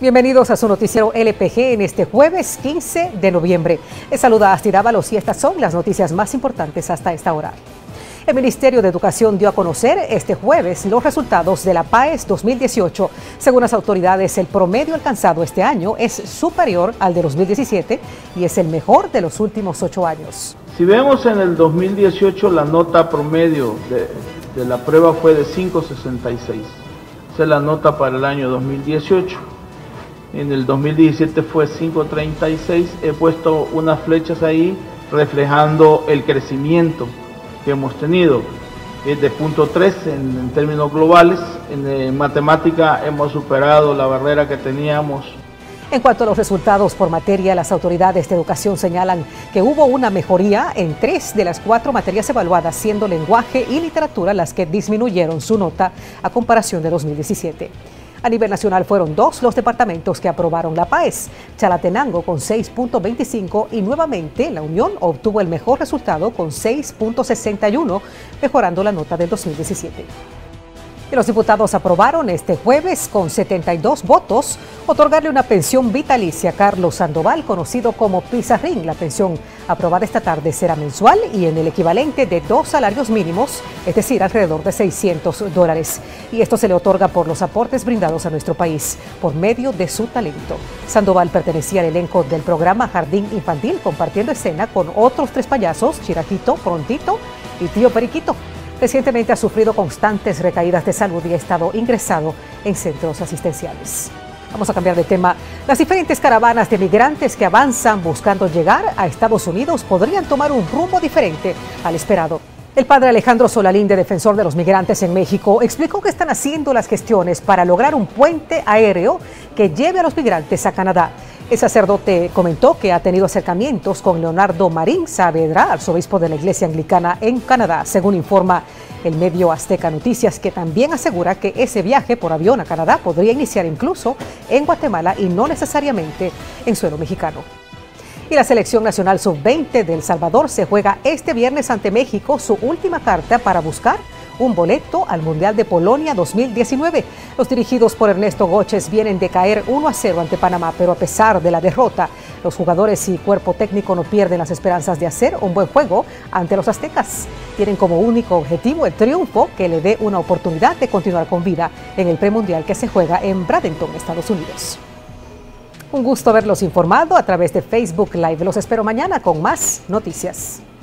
Bienvenidos a su noticiero LPG en este jueves 15 de noviembre. Les saluda Astrid Ábalos y estas son las noticias más importantes hasta esta hora. El Ministerio de Educación dio a conocer este jueves los resultados de la PAES 2018. Según las autoridades, el promedio alcanzado este año es superior al de 2017 y es el mejor de los últimos 8 años. Si vemos en el 2018, la nota promedio de la prueba fue de 5.66. Esa es la nota para el año 2018. En el 2017 fue 5.36. He puesto unas flechas ahí reflejando el crecimiento que hemos tenido. Es de 0.3 en términos globales. En matemática hemos superado la barrera que teníamos. En cuanto a los resultados por materia, las autoridades de educación señalan que hubo una mejoría en 3 de las 4 materias evaluadas, siendo lenguaje y literatura las que disminuyeron su nota a comparación de 2017. A nivel nacional fueron 2 los departamentos que aprobaron la PAES, Chalatenango con 6.25 y nuevamente La Unión obtuvo el mejor resultado con 6.61, mejorando la nota del 2017. Y los diputados aprobaron este jueves con 72 votos otorgarle una pensión vitalicia a Carlos Sandoval, conocido como Pizarrín. La pensión aprobada esta tarde será mensual y en el equivalente de 2 salarios mínimos, es decir, alrededor de $600. Y esto se le otorga por los aportes brindados a nuestro país por medio de su talento. Sandoval pertenecía al elenco del programa Jardín Infantil, compartiendo escena con otros 3 payasos, Chirajito, Prontito y Tío Periquito. Recientemente ha sufrido constantes recaídas de salud y ha estado ingresado en centros asistenciales. Vamos a cambiar de tema. Las diferentes caravanas de migrantes que avanzan buscando llegar a Estados Unidos podrían tomar un rumbo diferente al esperado. El padre Alejandro Solalinde, defensor de los migrantes en México, explicó que están haciendo las gestiones para lograr un puente aéreo que lleve a los migrantes a Canadá. El sacerdote comentó que ha tenido acercamientos con Leonardo Marín Saavedra, arzobispo de la Iglesia Anglicana en Canadá, según informa el medio Azteca Noticias, que también asegura que ese viaje por avión a Canadá podría iniciar incluso en Guatemala y no necesariamente en suelo mexicano. Y la selección nacional sub-20 de El Salvador se juega este viernes ante México su última carta para buscar un boleto al Mundial de Polonia 2019. Los dirigidos por Ernesto Goches vienen de caer 1-0 ante Panamá, pero a pesar de la derrota, los jugadores y cuerpo técnico no pierden las esperanzas de hacer un buen juego ante los aztecas. Tienen como único objetivo el triunfo que le dé una oportunidad de continuar con vida en el premundial que se juega en Bradenton, Estados Unidos. Un gusto haberlos informado a través de Facebook Live. Los espero mañana con más noticias.